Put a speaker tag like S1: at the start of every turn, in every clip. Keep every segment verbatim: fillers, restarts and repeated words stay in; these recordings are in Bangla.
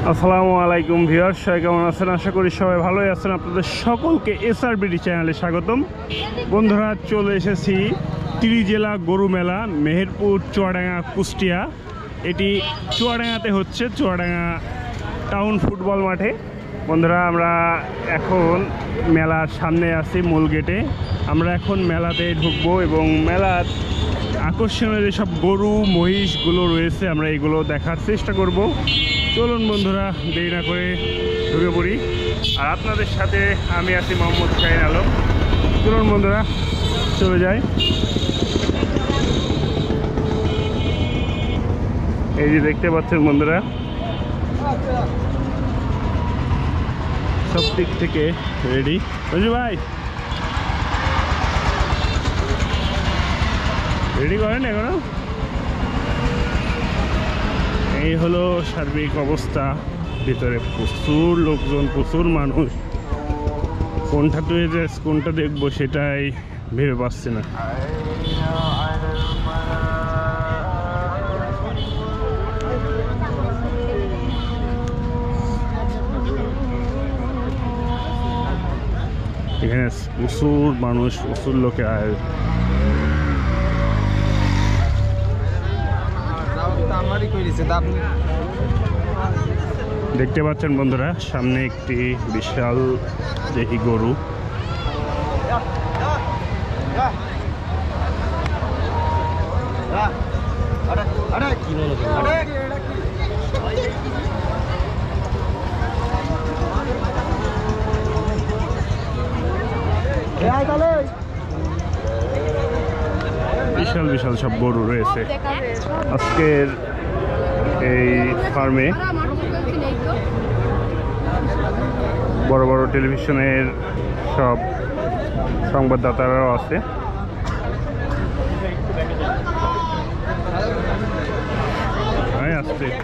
S1: আসসালামু আলাইকুম ভিউয়ার্স, সবাই কেমন আছেন? আশা করি সবাই ভালোই আছেন। আপনাদের সকলকে এসআরবিডি চ্যানেলে স্বাগতম। বন্ধুরা, চলে এসেছি ত্রিজেলা গরু মেলা, মেহেরপুর, চুয়াডাঙ্গা, কুষ্টিয়া। এটি চুয়াডাঙ্গাতে হচ্ছে, চুয়াডাঙ্গা টাউন ফুটবল মাঠে। বন্ধুরা, আমরা এখন মেলার সামনে আছি, মূল গেটে। আমরা এখন মেলাতে ঢুকবো এবং মেলার আকর্ষণীয় যেসব গরু মহিষগুলো রয়েছে আমরা এগুলো দেখার চেষ্টা করব। চলুন বন্ধুরা, দেরি না করে ঢুকে পড়ি। আর আপনাদের সাথে আমি আছি মোহাম্মদ শাহিন আলম। চলুন বন্ধুরা, চলে যাই। এই যে দেখতে পাচ্ছেন বন্ধুরা, সব দিক থেকে রেডি। বুঝলি ভাই, রেডি করেন এখনো? এই হলো সার্বিক অবস্থা। ভিতরে প্রচুর লোকজন, প্রচুর মানুষ। কোনটা তুই ড্রেস, কোনটা দেখবো সেটাই ভেবে পাচ্ছি না। এখানে প্রচুর মানুষ, প্রচুর লোকে আয়। দেখতে পাচ্ছেন বন্ধুরা, সামনে একটি বিশাল দেহি গরু। বিশাল বিশাল সব গরু রয়েছে আজকের এই ফার্মে। বড় বড় টেলিভিশনের সব সংবাদদাতারাও আছে। আসছে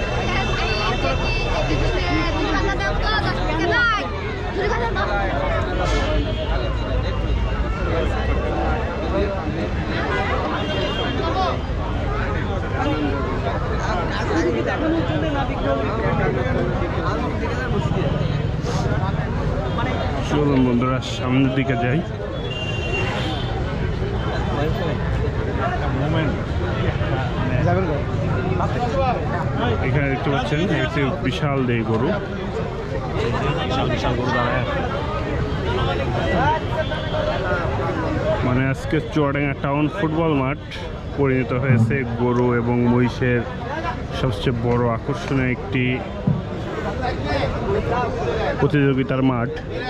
S1: চলুন বন্ধুরা, সামনের দিকে যাই। এখানে দেখতে পাচ্ছেন একটি বিশাল দেহি গরু। মানে আজকে চুয়াডাঙ্গা টাউন ফুটবল মাঠ পরিণত হয়েছে গরু এবং মহিষের সবচেয়ে বড় আকর্ষণীয় একটি প্রতিযোগিতার মাঠ।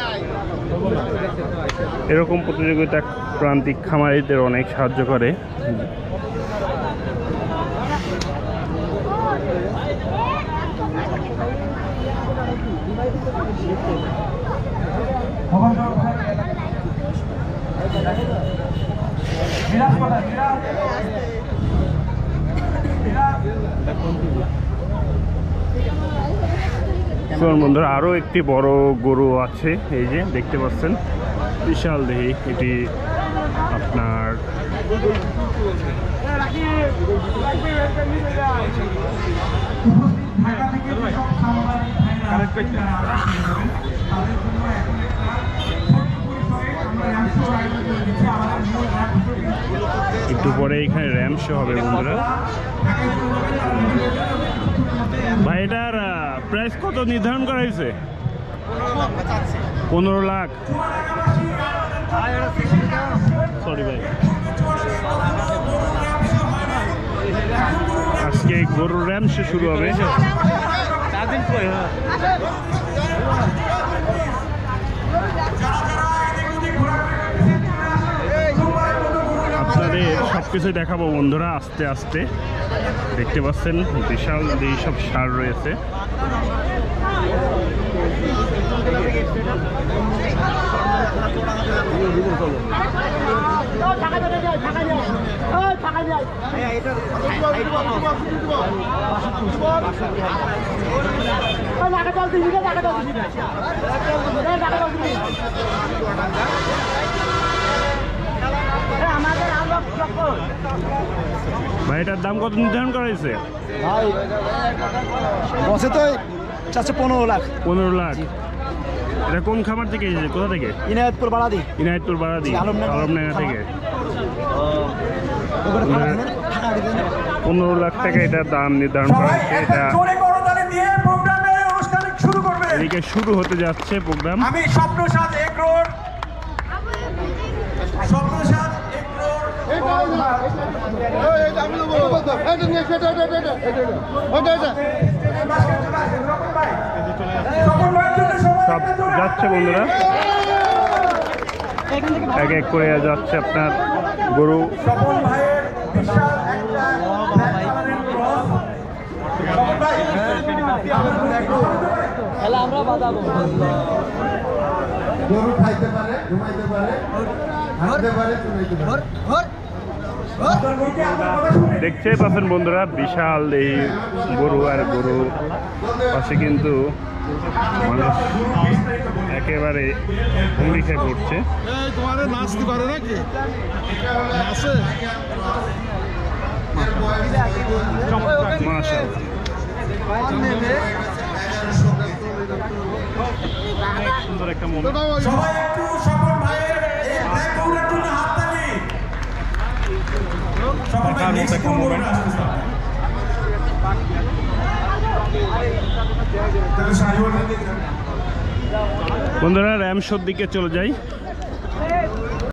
S1: এরকম প্রতিযোগিতা প্রান্তিক খামারিদের অনেক সাহায্য করে। বন্ধুরা, আরো একটি বড় গরু আছে, এই যে দেখতে পাচ্ছেন, বিশাল দেহি। এটি আপনার একটু পরে এখানে র্যাম শো হবে বন্ধুরা। ভাই, এটার প্রাইস কত নির্ধারণ করা হয়েছে? পনেরো লাখ। সরি ভাই, আজকে গরুর র্যাম শো শুরু হবে। আপনাদের সবকিছু দেখাবো বন্ধুরা আস্তে আস্তে। দেখতে পাচ্ছেন বিশাল এই সব সার রয়েছে। ভাই, এটার দাম কত নির্ধারণ করা হয়েছে?
S2: ভাই বসে তো চাচ্ছে পনেরো লাখ।
S1: পনেরো লাখ। এটা কোন খামার থেকে এসেছে, কোথা থেকে?
S2: ইনায়তপুর বাড়াদি।
S1: ইনায়তপুর বাড়াদি, আলমডাঙ্গা থেকে। পনেরো লাখ টাকা এটা দাম নির্ধারণ করা হয়েছে। এটা এদিকে শুরু হতে যাচ্ছে প্রোগ্রাম।
S3: আমি স্বপ্নসাদ এগ্রোর স্বপ্নসাদ এগ্রোর
S1: সব যাচ্ছে বন্ধুরা, এক এক করে যাচ্ছে আপনার গরু।
S3: স্বপন ভাইয়ের বিশাল একটা ব্ল্যাক কালারের ক্রস। স্বপন ভাই
S2: আমরা বাজাবো।
S4: গরু খাইতে পারে, ঘুমাইতে পারে, হাঁটতে পারে, চুলাইতে পারে।
S1: দেখতেই পাচ্ছেন বন্ধুরা, বিশাল এই গরু। আর গরু পাশে কিন্তু মানুষ একেবারে হুমড়ি খেয়ে পড়ছে।
S4: তোমারে নাচতে পারে নাকি? নাচে?
S1: মাশাআল্লাহ, সুন্দর একটা মোমেন্ট।
S3: সবাই একটু স্বপন ভাইয়ের এই ব্ল্যাক গরুটার জন্য হাততালি। স্বপন ভাই নেক্সট কোন গরুটা আসছে?
S1: বন্ধুরা র্যামশোর দিকে চলে যাই।